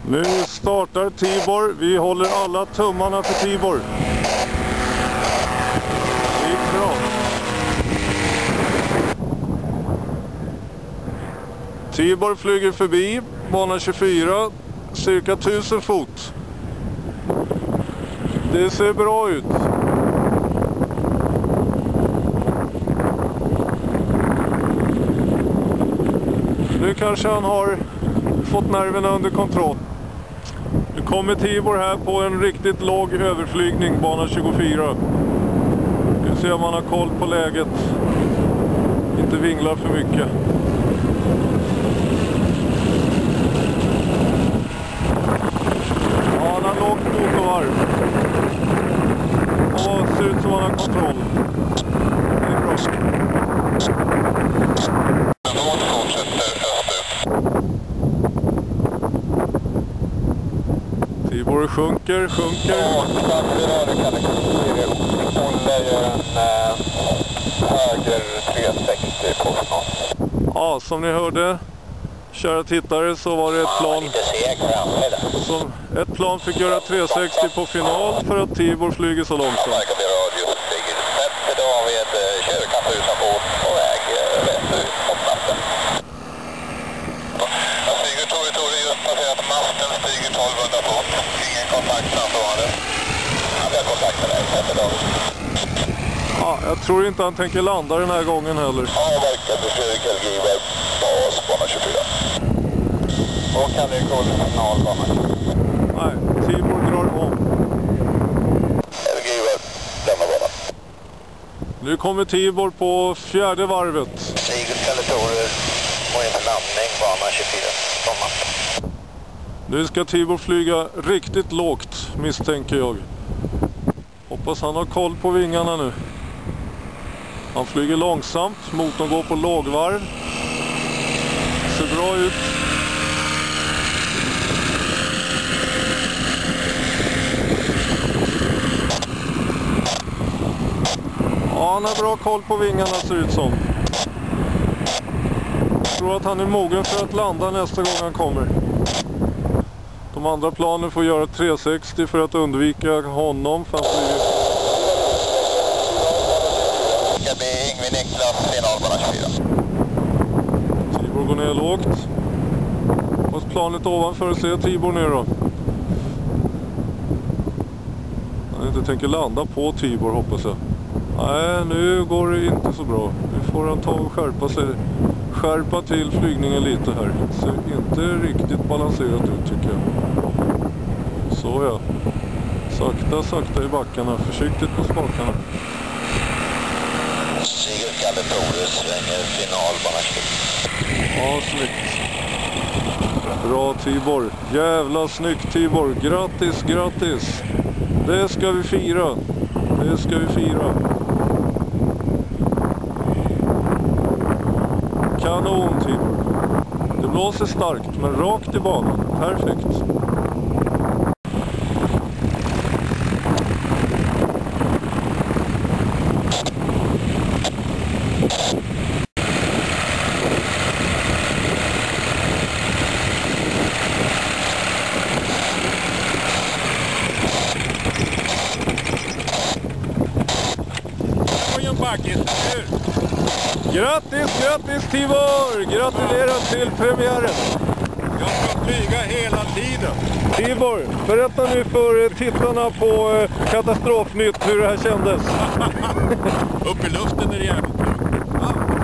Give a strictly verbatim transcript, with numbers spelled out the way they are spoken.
Nu startar Tibor. Vi håller alla tummarna för Tibor. Det gick bra. Tibor flyger förbi bana tjugofyra, cirka tusen fot. Det ser bra ut. Nu kanske han har fått nerverna under kontroll. Nu kommer Tibor här på en riktigt låg överflygning, bana tjugofyra. Vi ser om han har koll på läget. Inte vinglar för mycket. Ja, han har lågt motorvarv. Och ser ut som han har kontroll. Det är bra. Tibor sjunker, sjunker. Ja, höger trehundrasextio på final. Ja, som ni hörde, kära tittare, så var det ett plan som ett plan fick göra trehundrasextio på final för att Tibor flyger så långsamt. Då har vi ett körkant utanpå på väg rätt ut mot natten. Jag stiger Tore Tore just passerat masten, stiger tolvhundra fot. Ingen kontakt framförande. Ja, vi har kontakt med dig, heter David. Ja, jag tror inte han tänker landa den här gången heller. Ja, verkligen. Det Fredrik Helgiver på bana tjugofyra. Och kan det gå till final bana tjugofyra? Nej, Tibor drar om. Helgiver, lämna banan. Nu kommer Tibor på fjärde varvet. Sigurd Kaletorer och inför landning bana tjugofyra från matten. Nu ska Tibor flyga riktigt lågt, misstänker jag. Hoppas han har koll på vingarna nu. Han flyger långsamt, motorn går på lågvarv. Ser bra ut. Ja, han har bra koll på vingarna, ser ut som. Jag tror att han är mogen för att landa nästa gång han kommer. De andra planen får göra trehundrasextio för att undvika honom. För att bli... Det ska bli Ingvin Niklas, final bana tjugofyra. Tibor går ner lågt. Och planet ovanför, ser Tibor nu då. Han inte tänker landa på Tibor, hoppas jag. Nej, nu går det inte så bra. Nu får han ta och skärpa sig. Skärpa till flygningen lite här. Det ser inte riktigt balanserat ut, tycker jag. Så ja. Sakta, sakta i backarna. Försiktigt på spakarna. Sigurd Kaletorer svänger final bana tjugofyra. Ja, snyggt. Bra Tibor. Jävla snyggt Tibor. Grattis, grattis. Det ska vi fira. Det ska vi fira. Kanon Tibor. Det blåser starkt men rakt i banan. Perfekt. Grattis, grattis Tibor! Gratulerar till premiären! Jag ska flyga hela tiden. Tibor, berätta nu för tittarna på Katastrofnytt hur det här kändes. Upp i luften är det jävligt. Ja.